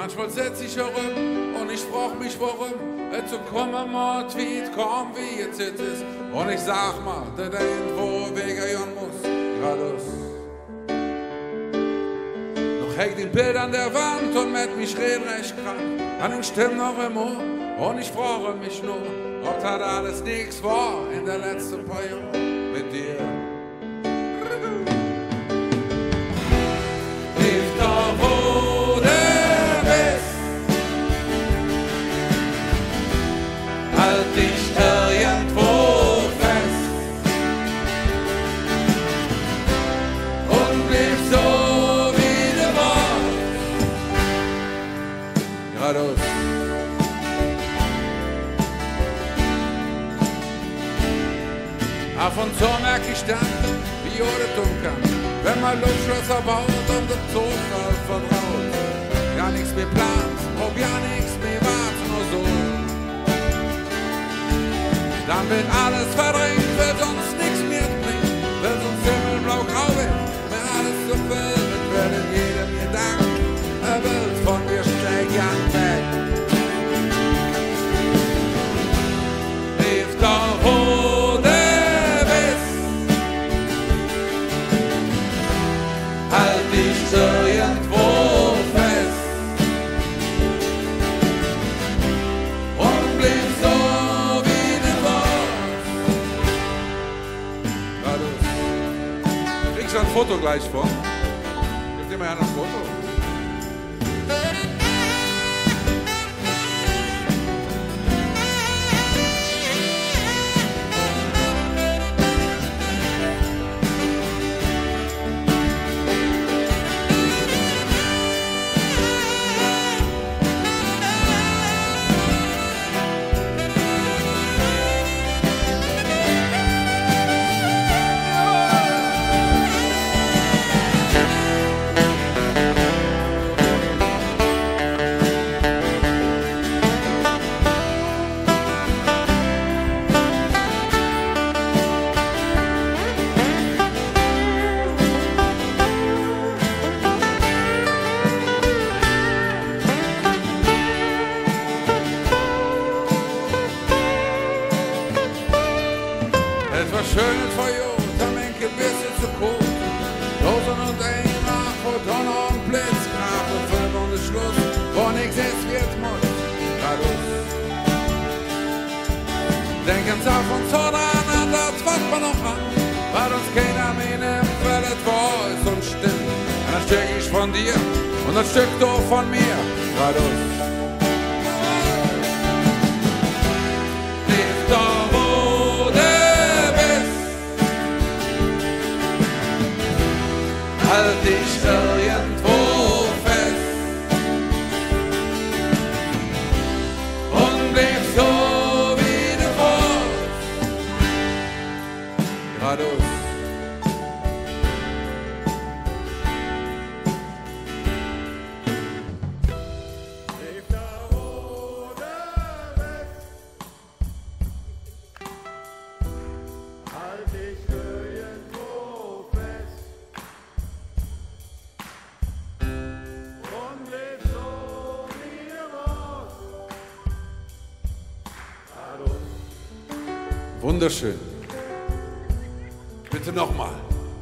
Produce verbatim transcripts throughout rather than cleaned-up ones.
Manchmal setz ich herum und ich frag mich warum. Et so kommen mal Tweet, komm wie jetzt jetzt ist. Und ich sag mal, der irgendwo wegern muss, geradeaus. Noch hängt ein Bild an der Wand und mit mich red recht krank. An den Stimmen noch im Ohr und ich frage mich nur, ob das alles nichts war in der letzten paar Jahren mit dir. Lief da wo du bist, halt dich irgendwo fest und blieb so wie du warst, geradeaus. Ab und zu merk ich dann, wie Jode tun kann, wenn man Luftschlösser baut und der Zufall vertraut. Ja nichts mehr plant, ob ja nichts mehr wart, nur so. Dann wird alles verdrängt, will sonst nichts mehr bringen, will sonst himmelblau-grau wird, mir alles so viel, mit werden jedem Gedanken, er will von mir schlägt ja weg. Lief da wo halt dich irgendwo fest und blieb so wie du warst. Geradeaus. Kriegst du ein Foto gleich von? Gib dir mal ein Foto. Schönes Verjot, am Enkel bisschen zu kurz. Dosen und Einmach, Photon und Blitz, Grab und Film und ist Schluss, wo nix ist, wird muss. Geradeaus. Denken's auf uns dran, an das was wir noch an, weil uns keiner mehr nimmt, weil es wahr ist und stimmt. Ein Stück ich von dir und ein Stück du von mir. Geradeaus. Lief da wo du halt dich irgendwo fest und blieb so wie du warst, geradeaus. Lief da wo du bist, halt dich irgendwo fest. Wunderschön. Bitte nochmal.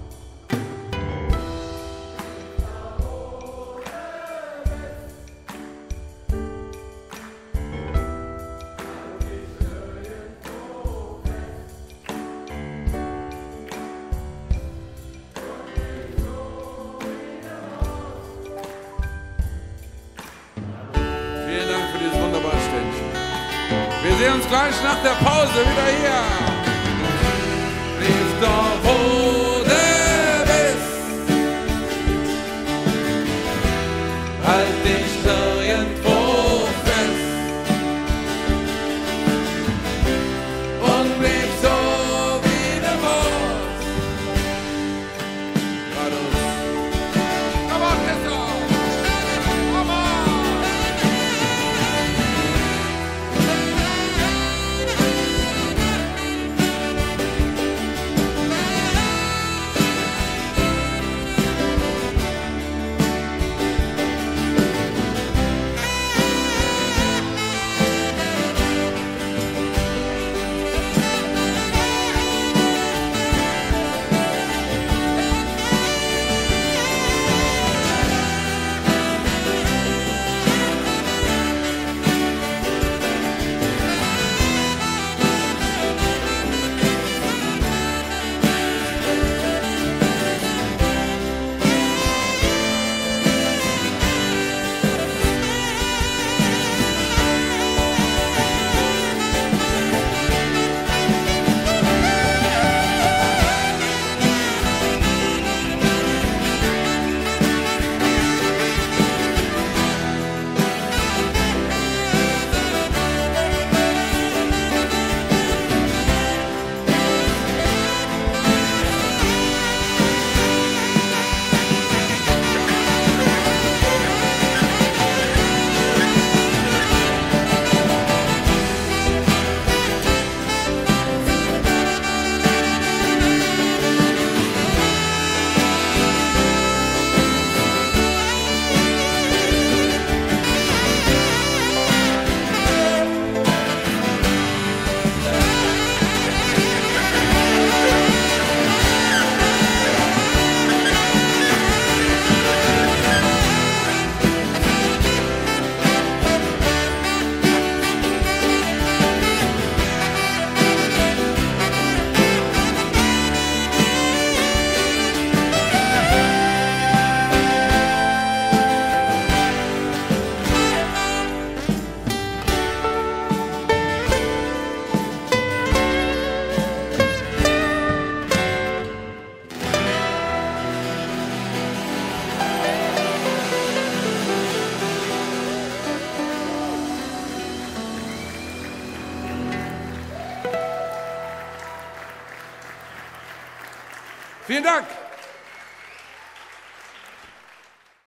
Vielen Dank für dieses wunderbare Ständchen. Wir sehen uns gleich nach der Pause wieder hier. Lief da wo du bist, halt dich irgendwo fest und blieb so wie du warst. Geradeaus. Come on, Kessel! Come on! Vielen Dank.